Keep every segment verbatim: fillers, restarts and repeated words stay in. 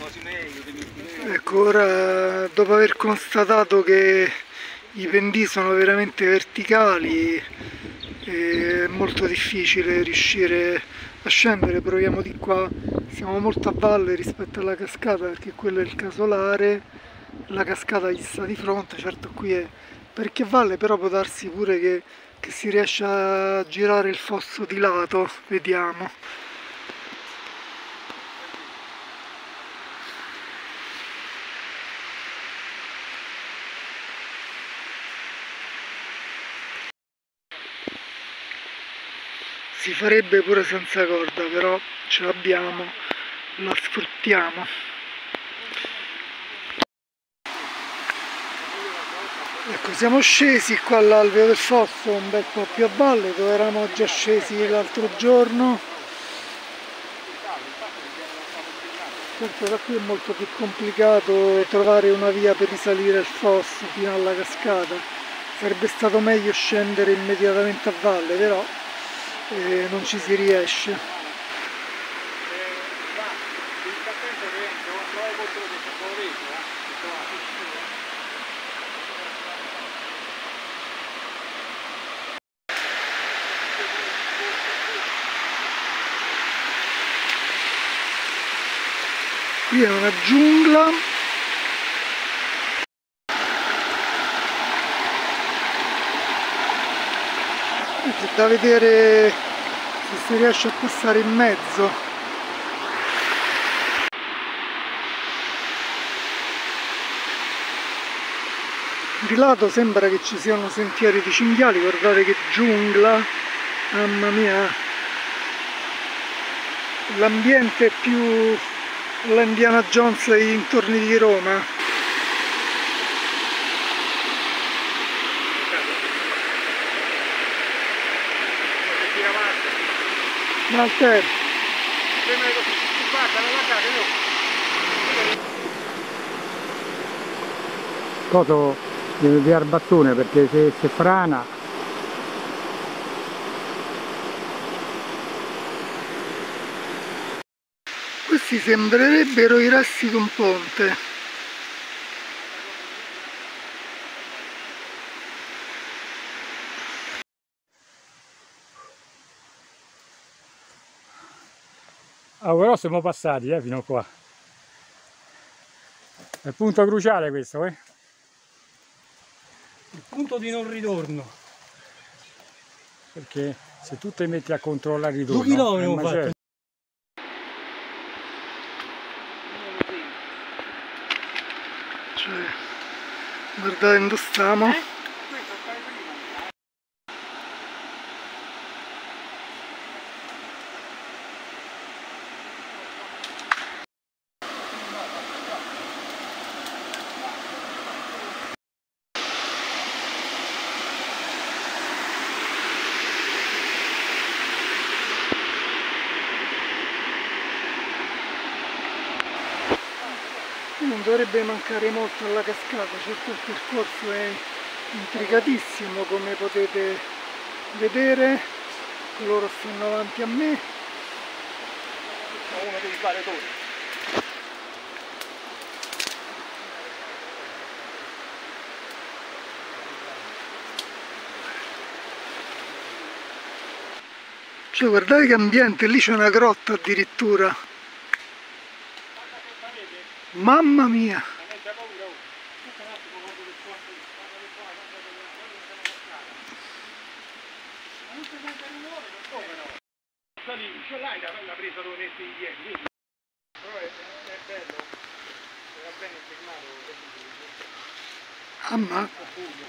Ecco, ora dopo aver constatato che i pendii sono veramente verticali, è molto difficile riuscire a scendere. Proviamo di qua, siamo molto a valle rispetto alla cascata perché quello è il casolare, la cascata gli sta di fronte. Certo qui è parecchia valle, però può darsi pure che, che si riesce a girare il fosso di lato, vediamo. Si farebbe pure senza corda, però ce l'abbiamo, la sfruttiamo. Ecco, siamo scesi qua all'alveo del fosso, un bel po' più a valle, dove eravamo già scesi l'altro giorno. Certo, da qui è molto più complicato trovare una via per risalire il fosso fino alla cascata. Sarebbe stato meglio scendere immediatamente a valle, però eh, non ci si riesce. Qui è una giungla. C'è da vedere se si riesce a passare in mezzo. Di lato sembra che ci siano sentieri di cinghiali, guardate che giungla, mamma mia. L'ambiente è più la Indiana Jones intorni di Roma. Walter, Coso deve pigliare il bastone perché se, se frana. Questi sembrerebbero i resti di un ponte. Ah, però siamo passati eh, fino a qua. È il punto cruciale questo, eh? Il punto di non ritorno. Perché se tu ti metti a controllare il ritorno... Due chilometri ho fatto. Cioè, guardate dove stiamo. Eh? Non dovrebbe mancare molto alla cascata, certo il percorso è intricatissimo come potete vedere, loro stanno avanti a me. Uno devi fare tu. Cioè guardate che ambiente, lì c'è una grotta addirittura. Mamma mia! Ce l'hai la presa dove metti i piedi, però è, è bello, era bene firmato. Ammazza!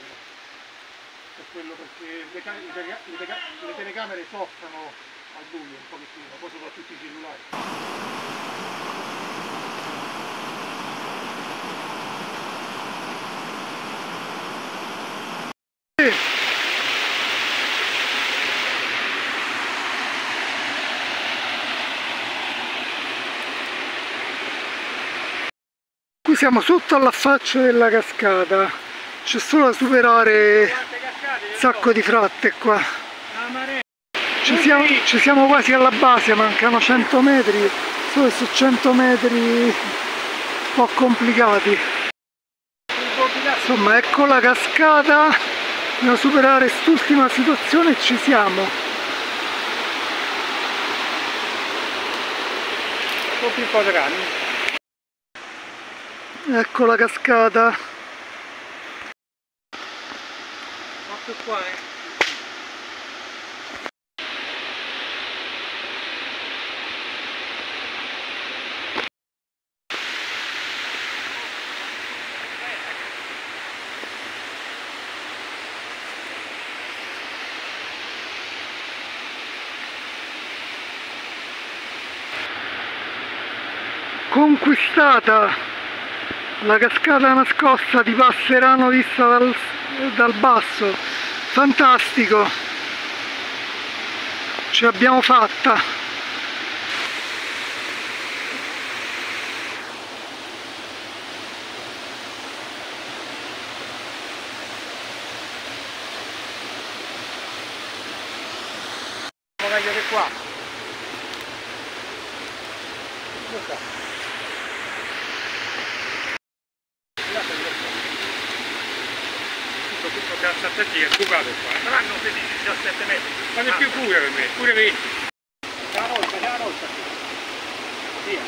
È quello perché le, le, le, le telecamere soffrono al buio un pochettino, poi soprattutto i cellulari. Qui siamo sotto all'affaccio della cascata, c'è solo da superare un sacco di fratte qua. Ci siamo, ci siamo quasi alla base, mancano cento metri, solo su cento metri po' complicati. Insomma, ecco la cascata, dobbiamo superare quest'ultima situazione e ci siamo. Tutti un po' di rani. Ecco la cascata. Fatto qua, eh. Conquistata la cascata nascosta di Passerano vista dal, dal basso. Fantastico, ce l'abbiamo fatta. Meglio di qua. Guarda. Tutto calzate che è bucato qua, saranno sedici diciassette metri, ma di più pure per me, pure venti. La volta, la volta. Via.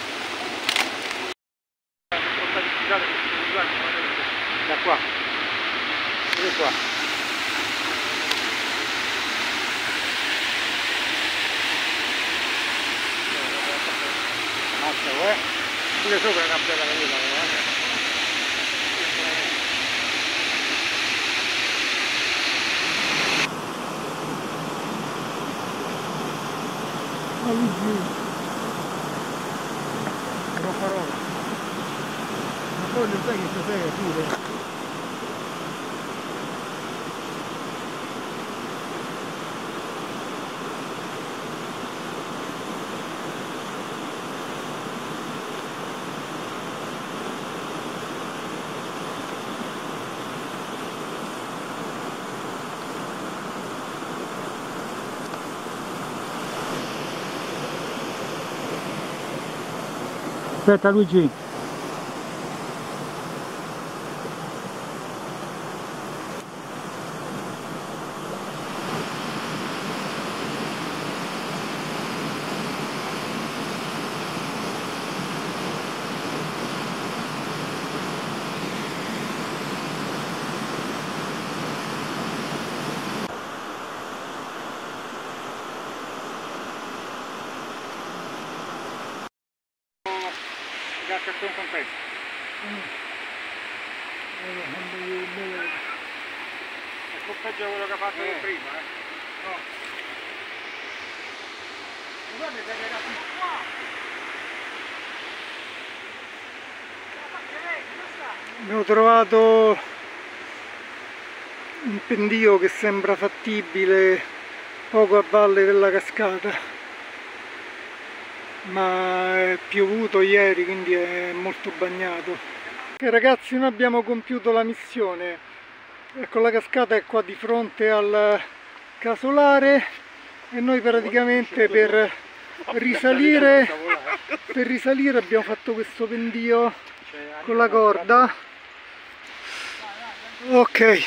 Da qua. Pure qua. Mazza, eh? Pure sopra è una bella caduta, eh? Lo farò. Ma poi lo sai che cos'è pure? Aspetta Luigi. Il cartone completo. Mm. È un peggio quello che ha fatto eh. prima, eh? No. Guarda che era più qua. Abbiamo trovato un pendio che sembra fattibile poco a valle della cascata, ma è piovuto ieri, quindi è molto bagnato. Ok ragazzi, noi abbiamo compiuto la missione. Ecco, la cascata è qua di fronte al casolare e noi praticamente per risalire per risalire abbiamo fatto questo pendio con la corda. Ok,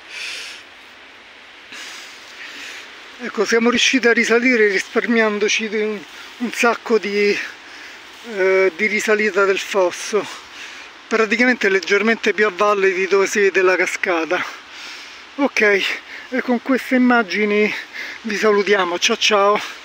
ecco, siamo riusciti a risalire risparmiandoci un, un sacco di, eh, di risalita del fosso, praticamente leggermente più a valle di dove si vede la cascata. Ok, e con queste immagini vi salutiamo, ciao ciao!